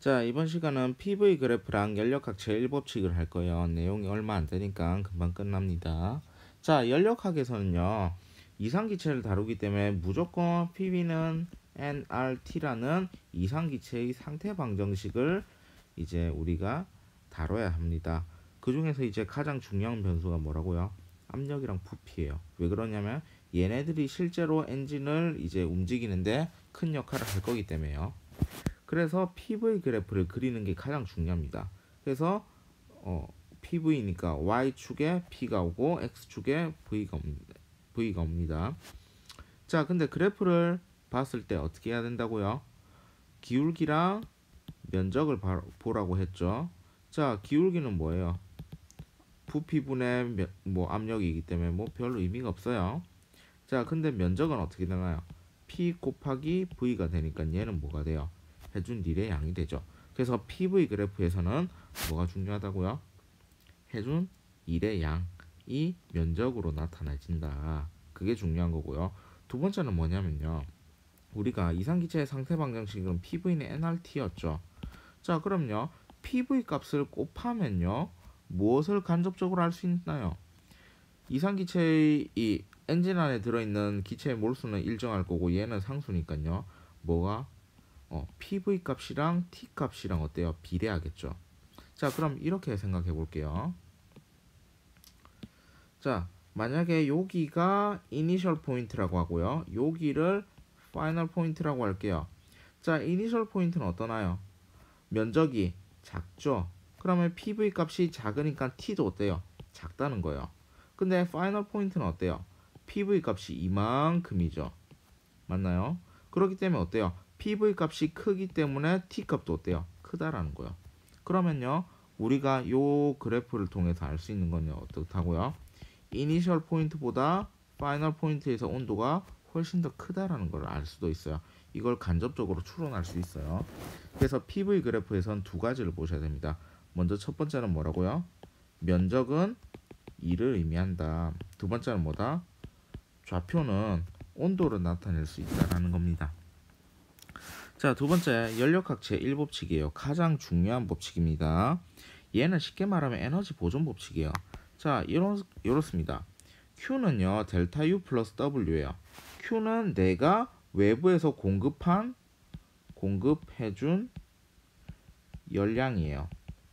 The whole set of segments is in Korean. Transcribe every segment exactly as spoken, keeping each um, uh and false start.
자, 이번 시간은 피브이 그래프랑 연력학 제일 법칙을 할 거예요. 내용이 얼마 안 되니까 금방 끝납니다. 자, 연력학에서는요, 이상기체를 다루기 때문에 무조건 피브이는 엔알티라는 이상기체의 상태 방정식을 이제 우리가 다뤄야 합니다. 그 중에서 이제 가장 중요한 변수가 뭐라고요? 압력이랑 부피예요. 왜 그러냐면 얘네들이 실제로 엔진을 이제 움직이는데 큰 역할을 할 거기 때문에요. 그래서 피브이 그래프를 그리는 게 가장 중요합니다. 그래서 어, 피브이니까 Y축에 P가 오고 X축에 V가 옵니다. V가 옵니다. 자, 근데 그래프를 봤을 때 어떻게 해야 된다고요? 기울기랑 면적을 보라고 했죠. 자, 기울기는 뭐예요? 부피분의 뭐 압력이기 때문에 뭐 별로 의미가 없어요. 자, 근데 면적은 어떻게 되나요? P 곱하기 V가 되니까 얘는 뭐가 돼요? 해준 일의 양이 되죠. 그래서 피브이 그래프에서는 뭐가 중요하다고요? 해준 일의 양이 면적으로 나타내진다. 그게 중요한 거고요. 두 번째는 뭐냐면요. 우리가 이상기체의 상태 방정식은 피브이는 엔알티였죠. 자, 그럼요. 피브이 값을 곱하면요. 무엇을 간접적으로 알 수 있나요? 이상기체의 이 엔진 안에 들어있는 기체의 몰수는 일정할 거고 얘는 상수니까요. 뭐가? 어, 피브이 값이랑 T 값이랑 어때요? 비례하겠죠. 자, 그럼 이렇게 생각해 볼게요. 자, 만약에 여기가 이니셜 포인트라고 하고요. 여기를 파이널 포인트라고 할게요. 자, 이니셜 포인트는 어떠나요? 면적이 작죠. 그러면 피브이 값이 작으니까 T도 어때요? 작다는 거예요. 근데 파이널 포인트는 어때요? 피브이 값이 이만큼이죠. 맞나요? 그렇기 때문에 어때요? 피브이 값이 크기 때문에 T 값도 어때요? 크다라는 거예요. 그러면요, 우리가 요 그래프를 통해서 알 수 있는 건요, 어떻다고요? 이니셜 포인트보다 파이널 포인트에서 온도가 훨씬 더 크다라는 걸 알 수도 있어요. 이걸 간접적으로 추론할 수 있어요. 그래서 피브이 그래프에선 두 가지를 보셔야 됩니다. 먼저 첫 번째는 뭐라고요? 면적은 이를 의미한다. 두 번째는 뭐다? 좌표는 온도를 나타낼 수 있다라는 겁니다. 자, 두 번째 연력학 제일 법칙이에요. 가장 중요한 법칙입니다. 얘는 쉽게 말하면 에너지 보존 법칙이에요. 자, 이렇, 이렇습니다. Q는요 델타 U 플러스 W예요. Q는 내가 외부에서 공급한 공급해준 열량이에요.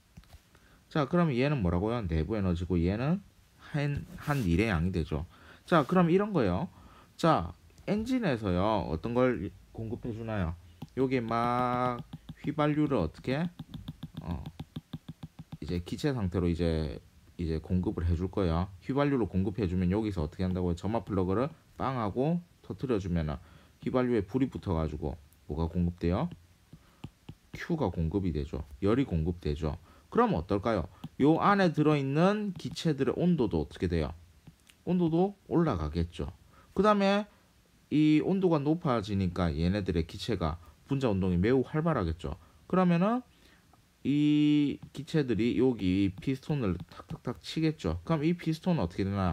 자, 그럼 얘는 뭐라고요? 내부 에너지고 얘는 한, 한 일의 양이 되죠. 자, 그럼 이런 거예요. 자, 엔진에서요 어떤 걸 공급해 주나요? 여기 막 휘발유를 어떻게 어 이제 기체 상태로 이제 이제 공급을 해줄 거예요. 휘발유를 공급해 주면 여기서 어떻게 한다고요? 점화 플러그를 빵 하고 터트려 주면은 휘발유에 불이 붙어 가지고 뭐가 공급돼요? Q가 공급이 되죠. 열이 공급되죠. 그럼 어떨까요? 요 안에 들어있는 기체들의 온도도 어떻게 돼요? 온도도 올라가겠죠. 그 다음에 이 온도가 높아지니까 얘네들의 기체가 분자 운동이 매우 활발하겠죠. 그러면은 이 기체들이 여기 피스톤을 탁탁탁 치겠죠. 그럼 이 피스톤은 어떻게 되나?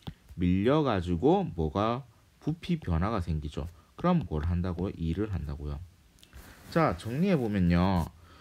밀려가지고 뭐가 부피 변화가 생기죠. 그럼 뭘 한다고요? 일을 한다고요. 자, 정리해보면요.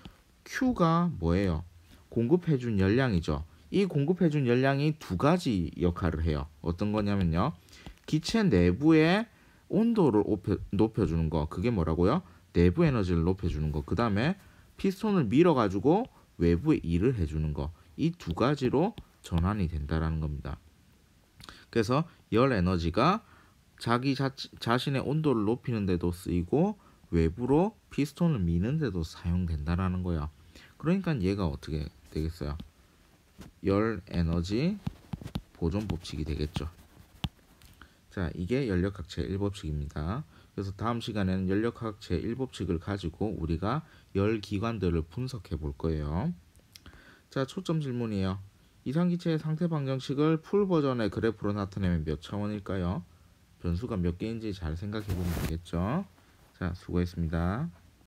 Q가 뭐예요? 공급해준 열량이죠. 이 공급해준 열량이 두 가지 역할을 해요. 어떤 거냐면요. 기체 내부의 온도를 높여, 높여주는 거. 그게 뭐라고요? 내부 에너지를 높여주는 거. 그 다음에 피스톤을 밀어가지고 외부에 일을 해주는 거. 이 두 가지로 전환이 된다라는 겁니다. 그래서 열 에너지가 자기 자, 자신의 온도를 높이는 데도 쓰이고 외부로 피스톤을 미는 데도 사용된다라는 거야. 그러니까 얘가 어떻게 되겠어요? 열 에너지 보존 법칙이 되겠죠. 자, 이게 연력학 제일 법칙입니다. 그래서 다음 시간에는 연력학 제일 법칙을 가지고 우리가 열 기관들을 분석해 볼 거예요. 자, 초점 질문이에요. 이상기체의 상태 방정식을 풀 버전의 그래프로 나타내면 몇 차원일까요? 변수가 몇 개인지 잘 생각해 보면 되겠죠. 자, 수고했습니다.